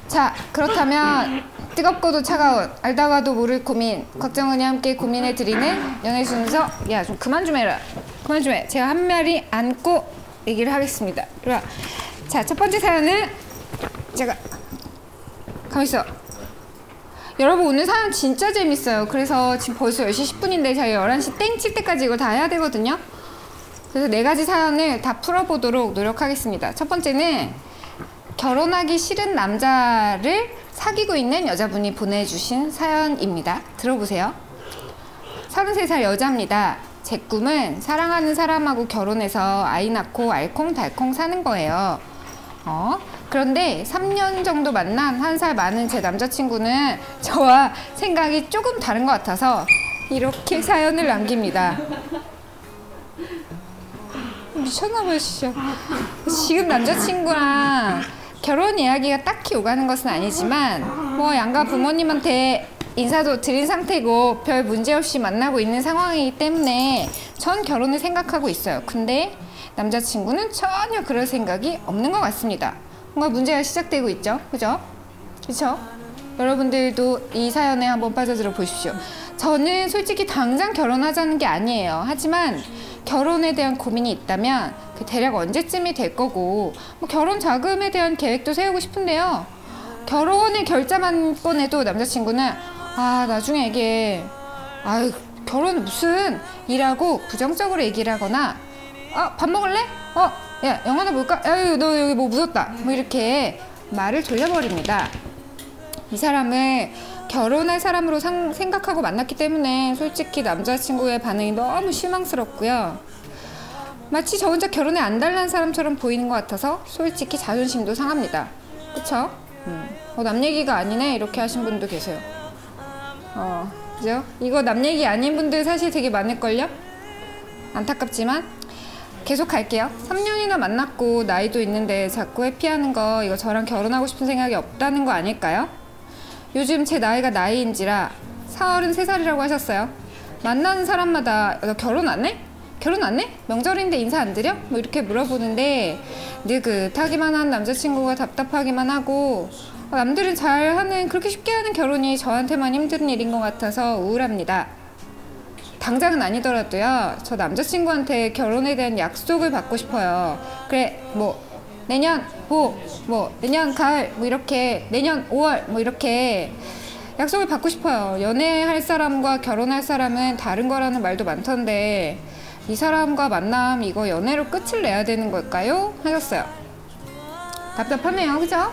자, 그렇다면 뜨겁고도 차가운 알다가도 모를 고민 걱정은이 함께 고민해드리는 연애 순서. 야, 좀 그만 좀 해라. 그만 좀 해. 제가 한 마리 안고 얘기를 하겠습니다. 자, 첫 번째 사연은 제가 가만있어. 여러분, 오늘 사연 진짜 재밌어요. 그래서 지금 벌써 10시 10분인데 제가 11시 땡 칠 때까지 이걸 다 해야 되거든요. 그래서 4가지 사연을 다 풀어보도록 노력하겠습니다. 첫 번째는 결혼하기 싫은 남자를 사귀고 있는 여자분이 보내주신 사연입니다. 들어보세요. 33살 여자입니다. 제 꿈은 사랑하는 사람하고 결혼해서 아이 낳고 알콩달콩 사는 거예요. 그런데 3년 정도 만난 1살 많은 제 남자친구는 저와 생각이 조금 다른 것 같아서 이렇게 사연을 남깁니다. 미쳤나봐요, 진짜. 지금 남자친구랑 결혼 이야기가 딱히 오가는 것은 아니지만 뭐 양가 부모님한테 인사도 드린 상태고 별 문제 없이 만나고 있는 상황이기 때문에 전 결혼을 생각하고 있어요. 근데 남자친구는 전혀 그럴 생각이 없는 것 같습니다. 뭔가 문제가 시작되고 있죠. 그죠? 그쵸? 여러분들도 이 사연에 한번 빠져들어 보십시오. 저는 솔직히 당장 결혼하자는 게 아니에요. 하지만 결혼에 대한 고민이 있다면 대략 언제쯤이 될 거고 뭐 결혼 자금에 대한 계획도 세우고 싶은데요. 결혼을 결정한 건에도 남자친구는 나중에 얘기해. 아유, 결혼 무슨 이라고 부정적으로 얘기를 하거나 밥 먹을래? 야, 영화나 볼까? 아유, 너 여기 뭐 묻었다. 뭐 이렇게 말을 돌려버립니다. 이 사람을 결혼할 사람으로 생각하고 만났기 때문에 솔직히 남자친구의 반응이 너무 실망스럽고요. 마치 저 혼자 결혼에 안 달라는 사람처럼 보이는 것 같아서 솔직히 자존심도 상합니다. 그쵸? 남 얘기가 아니네 이렇게 하신 분도 계세요. 그죠? 이거 남 얘기 아닌 분들 사실 되게 많을걸요? 안타깝지만 계속 갈게요. 3년이나 만났고 나이도 있는데 자꾸 회피하는 거 이거 저랑 결혼하고 싶은 생각이 없다는 거 아닐까요? 요즘 제 나이가 나이인지라 33살이라고 하셨어요. 만나는 사람마다 너 결혼 안 해? 결혼 안 해? 명절인데 인사 안 드려? 뭐 이렇게 물어보는데 느긋하기만 한 남자친구가 답답하기만 하고 남들은 잘하는 그렇게 쉽게 하는 결혼이 저한테만 힘든 일인 것 같아서 우울합니다. 당장은 아니더라도요. 저 남자친구한테 결혼에 대한 약속을 받고 싶어요. 그래 뭐 내년 내년 가을 뭐 이렇게 내년 5월 뭐 이렇게 약속을 받고 싶어요. 연애할 사람과 결혼할 사람은 다른 거라는 말도 많던데 이 사람과 만남 이거 연애로 끝을 내야 되는 걸까요? 하셨어요. 답답하네요. 그죠?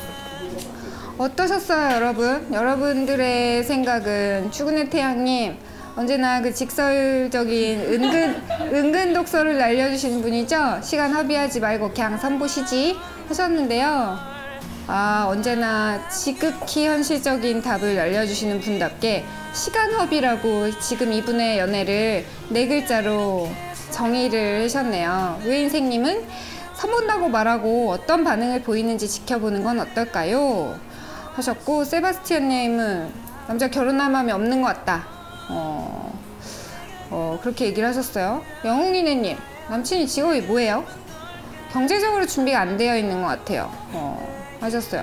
어떠셨어요, 여러분? 여러분들의 생각은 출근의 태양님 언제나 그 직설적인 은근 독서를 날려주시는 분이죠. 시간 허비하지 말고 그냥 선보시지 하셨는데요. 언제나 지극히 현실적인 답을 날려주시는 분답게 시간 허비라고 지금 이분의 연애를 4글자로 정의를 하셨네요. 우인생님은 선본다고 말하고 어떤 반응을 보이는지 지켜보는 건 어떨까요? 하셨고, 세바스티안님은 남자 결혼할 마음이 없는 것 같다. 그렇게 얘기를 하셨어요. 영웅이네님, 남친이 직업이 뭐예요? 경제적으로 준비가 안 되어 있는 것 같아요. 하셨어요.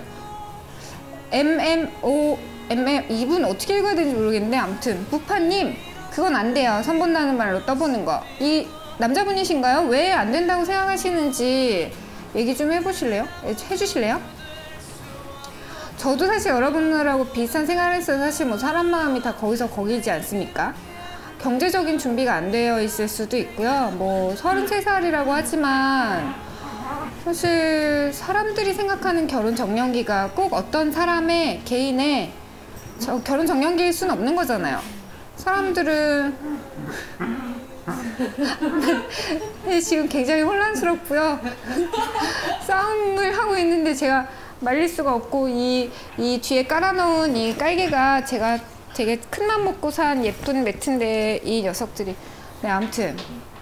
이분 어떻게 읽어야 되는지 모르겠는데 아무튼 부파님, 그건 안 돼요. 선본다는 말로 떠보는 거. 이 남자분이신가요? 왜 안 된다고 생각하시는지 얘기 좀 해주실래요? 저도 사실 여러분들하고 비슷한 생활을 했어요. 사실 뭐 사람 마음이 다 거기서 거기지 않습니까? 경제적인 준비가 안 되어 있을 수도 있고요. 뭐 33살이라고 하지만 사실 사람들이 생각하는 결혼 정년기가 꼭 어떤 사람의 개인의 결혼 정년기일 수는 없는 거잖아요. 사람들은 지금 굉장히 혼란스럽고요. 싸움을 하고 있는데 제가 말릴 수가 없고 이 뒤에 깔아놓은 이 깔개가 제가 되게 큰 맘 먹고 산 예쁜 매트인데 이 녀석들이 아무튼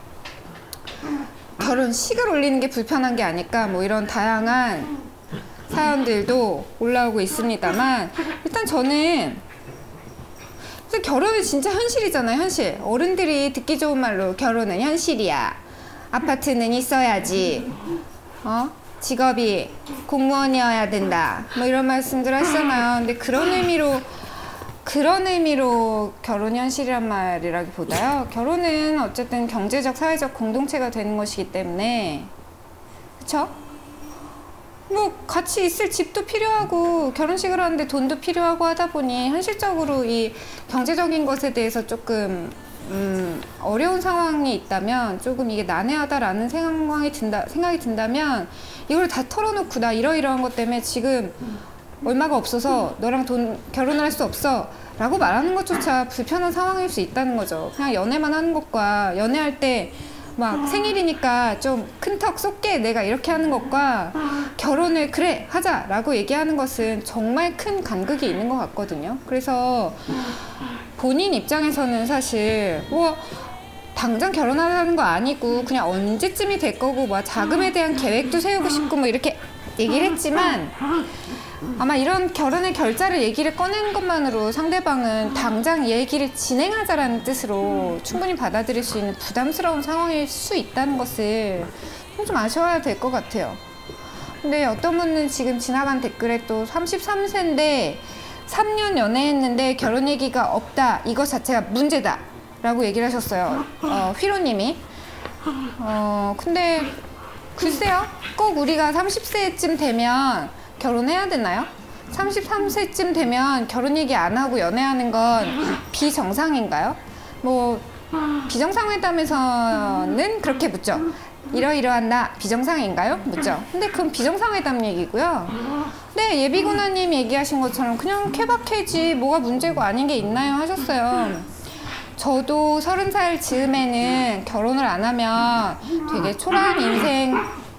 결혼식을 올리는 게 불편한 게 아닐까 뭐 이런 다양한 사연들도 올라오고 있습니다만 일단 저는 결혼은 진짜 현실이잖아요. 현실. 어른들이 듣기 좋은 말로 결혼은 현실이야. 아파트는 있어야지. 직업이 공무원이어야 된다 뭐 이런 말씀들 하시잖아요. 근데 그런 의미로 결혼 현실이란 말이라기보다요, 결혼은 어쨌든 경제적 사회적 공동체가 되는 것이기 때문에, 그쵸? 뭐 같이 있을 집도 필요하고 결혼식을 하는데 돈도 필요하고 하다 보니 현실적으로 이 경제적인 것에 대해서 조금 어려운 상황이 있다면, 조금 이게 난해하다라는 생각이 든다면 이걸 다 털어놓고 나 이러이러한 것 때문에 지금 얼마가 없어서 너랑 결혼을 할 수 없어 라고 말하는 것조차 불편한 상황일 수 있다는 거죠. 그냥 연애만 하는 것과, 연애할 때 막 생일이니까 좀 큰 턱 쏟게 내가 이렇게 하는 것과, 결혼을 그래 하자 라고 얘기하는 것은 정말 큰 간극이 있는 것 같거든요. 그래서 본인 입장에서는 사실 뭐 당장 결혼하자는 거 아니고 그냥 언제쯤이 될 거고, 뭐 자금에 대한 계획도 세우고 싶고 뭐 이렇게 얘기를 했지만, 아마 이런 결혼의 결자를 얘기를 꺼내는 것만으로 상대방은 당장 얘기를 진행하자라는 뜻으로 충분히 받아들일 수 있는 부담스러운 상황일 수 있다는 것을 좀 아셔야 될 것 같아요. 근데 어떤 분은 지금 지나간 댓글에 또 33세인데 3년 연애했는데 결혼 얘기가 없다, 이것 자체가 문제다 라고 얘기를 하셨어요. 휘로님이. 근데 글쎄요, 꼭 우리가 30세쯤 되면 결혼해야 되나요? 33세쯤 되면 결혼 얘기 안 하고 연애하는 건 비정상인가요? 뭐 비정상회담에서는 그렇게 묻죠. 이러이러한 나 비정상인가요? 묻죠. 근데 그건 비정상회담 얘기고요. 네, 예비군화님 얘기하신 것처럼 그냥 케바케지 뭐가 문제고 아닌 게 있나요? 하셨어요. 저도 30살 즈음에는 결혼을 안 하면 되게 초라한 인생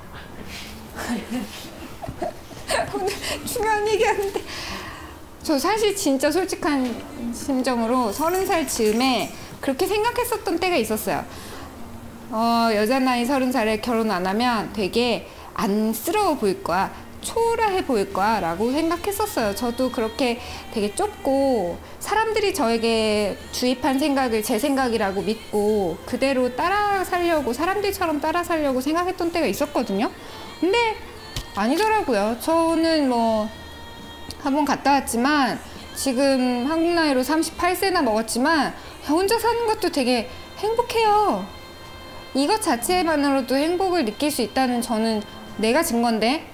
오늘 중요한 얘기하는데, 저 사실 진짜 솔직한 심정으로 30살 즈음에 그렇게 생각했었던 때가 있었어요. 여자 나이 30살에 결혼 안 하면 되게 안쓰러워 보일 거야, 초라해 보일 거야 라고 생각했었어요. 저도 그렇게 되게 좁고 사람들이 저에게 주입한 생각을 제 생각이라고 믿고 그대로 따라 살려고, 사람들처럼 따라 살려고 생각했던 때가 있었거든요. 근데 아니더라고요. 저는 뭐 한번 갔다 왔지만 지금 한국 나이로 38세나 먹었지만 혼자 사는 것도 되게 행복해요. 이것 자체만으로도 행복을 느낄 수 있다는, 저는 내가 증거인데.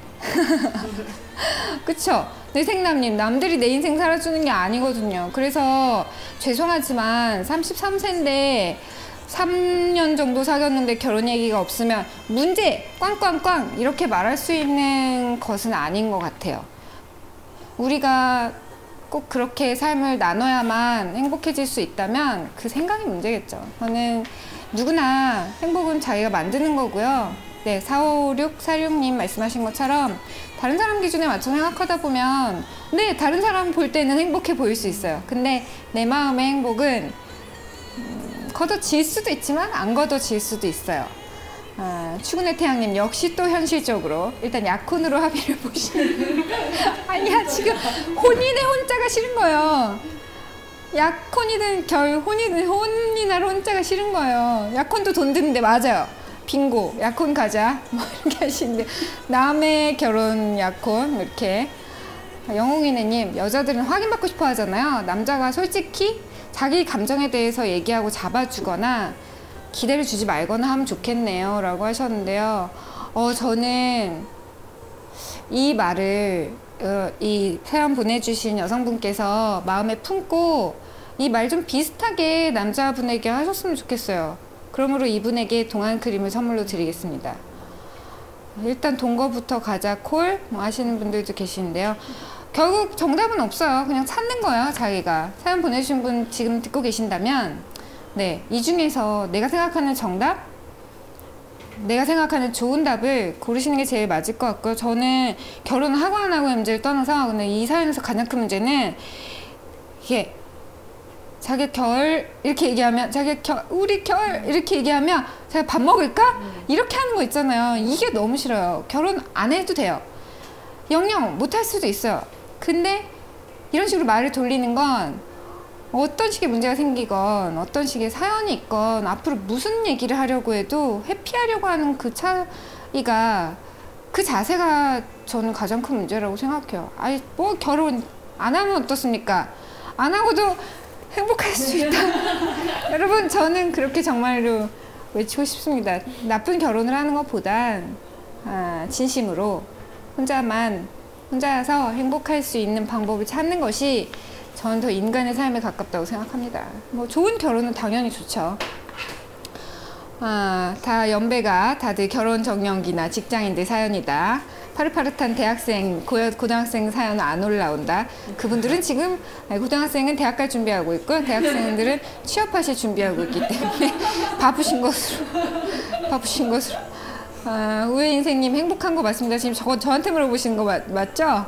그쵸? 내생남님, 남들이 내 인생 살아주는 게 아니거든요. 그래서 죄송하지만 33세인데 3년 정도 사귀었는데 결혼 얘기가 없으면 문제! 꽝꽝꽝! 이렇게 말할 수 있는 것은 아닌 것 같아요. 우리가 꼭 그렇게 삶을 나눠야만 행복해질 수 있다면 그 생각이 문제겠죠. 저는 누구나 행복은 자기가 만드는 거고요. 네, 455646님 말씀하신 것처럼 다른 사람 기준에 맞춰 생각하다 보면 네, 다른 사람 볼 때는 행복해 보일 수 있어요. 근데 내 마음의 행복은 걷어질 수도 있지만 안 걷어질 수도 있어요. 추근의 태양님, 역시 또 현실적으로 일단 약혼으로 합의를 보시는. 아니야, 지금 혼인의 혼자가 싫은 거예요. 약혼이든 결혼이든 혼인할 혼자가 싫은 거예요. 약혼도 돈 드는데. 맞아요. 빙고, 약혼 가자 뭐 이렇게 하시는데, 남의 결혼 약혼 이렇게. 영웅이네님, 여자들은 확인받고 싶어 하잖아요. 남자가 솔직히 자기 감정에 대해서 얘기하고 잡아주거나 기대를 주지 말거나 하면 좋겠네요 라고 하셨는데요. 저는 이 말을 이 사연 보내주신 여성분께서 마음에 품고 이 말 좀 비슷하게 남자분에게 하셨으면 좋겠어요. 그러므로 이분에게 동안 크림을 선물로 드리겠습니다. 일단 동거부터 가자 콜 뭐 하시는 분들도 계시는데요. 결국 정답은 없어요. 그냥 찾는 거예요. 자기가 사연 보내주신 분 지금 듣고 계신다면, 네, 이 중에서 내가 생각하는 정답, 내가 생각하는 좋은 답을 고르시는 게 제일 맞을 것 같고요. 저는 결혼을 하고 안 하고의 문제를 떠나서, 근데 이 사연에서 가장 큰 문제는 이게 자기 결 이렇게 얘기하면, 자기 결 우리 결 이렇게 얘기하면 제가 밥 먹을까? 이렇게 하는 거 있잖아요. 이게 너무 싫어요. 결혼 안 해도 돼요. 영영 못할 수도 있어요. 근데 이런 식으로 말을 돌리는 건 어떤 식의 문제가 생기건 어떤 식의 사연이 있건 앞으로 무슨 얘기를 하려고 해도 회피하려고 하는 그 차이가 그 자세가 저는 가장 큰 문제라고 생각해요. 아니 뭐 결혼 안 하면 어떻습니까? 안 하고도 행복할 수 있다. 여러분 저는 그렇게 정말로 외치고 싶습니다. 나쁜 결혼을 하는 것보단 진심으로 혼자서 행복할 수 있는 방법을 찾는 것이 저는 더 인간의 삶에 가깝다고 생각합니다. 뭐 좋은 결혼은 당연히 좋죠. 다 연배가 다들 결혼 정년기나 직장인들 사연이다. 파릇파릇한 대학생, 고등학생 사연은 안 올라온다. 그분들은 지금 고등학생은 대학 갈 준비하고 있고 대학생들은 취업하실 준비하고 있기 때문에 바쁘신 것으로 우회 인생님 행복한 거 맞습니다. 지금 저한테 물어보시는 거 맞죠?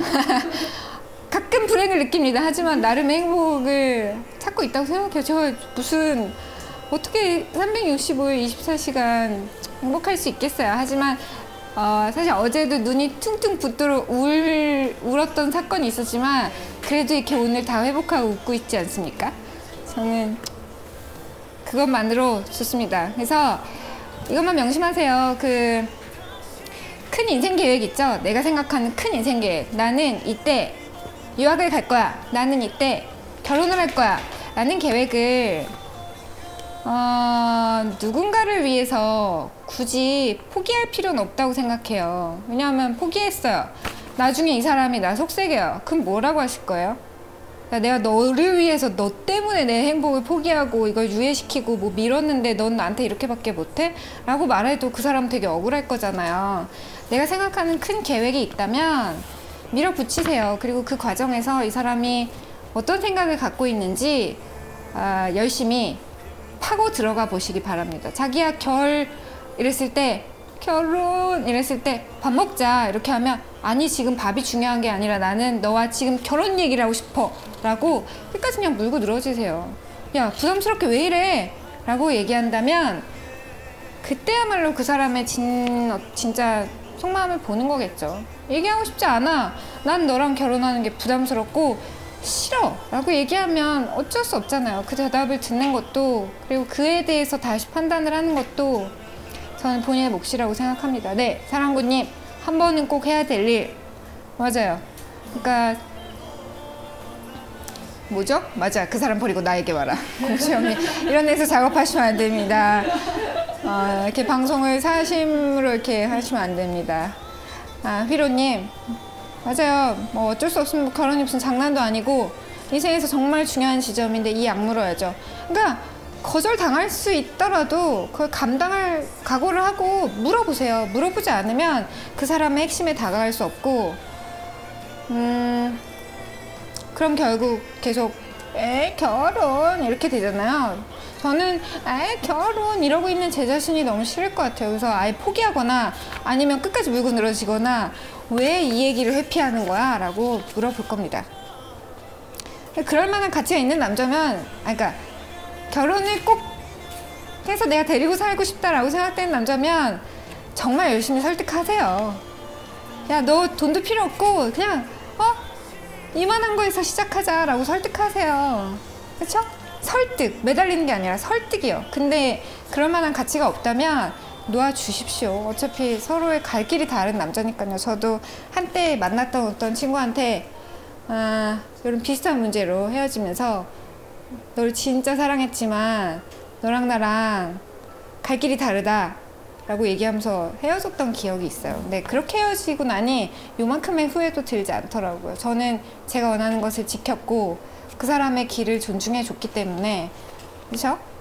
가끔 불행을 느낍니다. 하지만 나름의 행복을 찾고 있다고 생각해요. 저 무슨 어떻게 365일 24시간 행복할 수 있겠어요. 하지만 사실 어제도 눈이 퉁퉁 붓도록 울었던 사건이 있었지만 그래도 이렇게 오늘 다 회복하고 웃고 있지 않습니까? 저는 그것만으로 좋습니다. 그래서 이것만 명심하세요. 그 큰 인생 계획 있죠? 내가 생각하는 큰 인생 계획. 나는 이때 유학을 갈 거야. 나는 이때 결혼을 할 거야. 라는 계획을 누군가를 위해서 굳이 포기할 필요는 없다고 생각해요. 왜냐하면 포기했어요. 나중에 이 사람이 나 속색여요. 그럼 뭐라고 하실 거예요? 내가 너를 위해서 너 때문에 내 행복을 포기하고 이걸 유예시키고 뭐 밀었는데 넌 나한테 이렇게밖에 못해? 라고 말해도 그 사람 되게 억울할 거잖아요. 내가 생각하는 큰 계획이 있다면 밀어붙이세요. 그리고 그 과정에서 이 사람이 어떤 생각을 갖고 있는지 열심히 파고 들어가 보시기 바랍니다. 자기야 이랬을 때 결혼 이랬을 때 밥 먹자 이렇게 하면 아니 지금 밥이 중요한 게 아니라 나는 너와 지금 결혼 얘기를 하고 싶어 라고 끝까지 그냥 물고 늘어지세요. 야 부담스럽게 왜 이래 라고 얘기한다면 그때야말로 그 사람의 진짜 속마음을 보는 거겠죠. 얘기하고 싶지 않아. 난 너랑 결혼하는 게 부담스럽고 싫어 라고 얘기하면 어쩔 수 없잖아요. 그 대답을 듣는 것도 그리고 그에 대해서 다시 판단을 하는 것도 저는 본인의 몫이라고 생각합니다. 네, 사랑구님 한 번은 꼭 해야 될 일 맞아요. 그러니까 뭐죠? 맞아, 그 사람 버리고 나에게 와라. 공주형님 이런 데서 작업하시면 안 됩니다. 이렇게 방송을 사심으로 이렇게 하시면 안 됩니다. 휘로님 맞아요. 뭐 어쩔 수 없으면 결혼이 무슨 장난도 아니고 인생에서 정말 중요한 지점인데 이 악물어야죠. 그러니까 거절 당할 수 있더라도 그걸 감당할 각오를 하고 물어보세요. 물어보지 않으면 그 사람의 핵심에 다가갈 수 없고 그럼 결국 계속 결혼 이렇게 되잖아요. 저는 결혼 이러고 있는 제 자신이 너무 싫을 것 같아요. 그래서 아예 포기하거나 아니면 끝까지 물고 늘어지거나 왜 이 얘기를 회피하는 거야? 라고 물어볼 겁니다. 그럴 만한 가치가 있는 남자면 그러니까 결혼을 꼭 해서 내가 데리고 살고 싶다라고 생각되는 남자면 정말 열심히 설득하세요. 야, 너 돈도 필요 없고 그냥 이만한 거에서 시작하자 라고 설득하세요. 그렇죠? 설득, 매달리는 게 아니라 설득이요. 근데 그럴 만한 가치가 없다면 놓아주십시오. 어차피 서로의 갈 길이 다른 남자니까요. 저도 한때 만났던 어떤 친구한테 이런 비슷한 문제로 헤어지면서 너를 진짜 사랑했지만 너랑 나랑 갈 길이 다르다 라고 얘기하면서 헤어졌던 기억이 있어요. 근데 그렇게 헤어지고 나니 요만큼의 후회도 들지 않더라고요. 저는 제가 원하는 것을 지켰고 그 사람의 길을 존중해 줬기 때문에 그렇죠?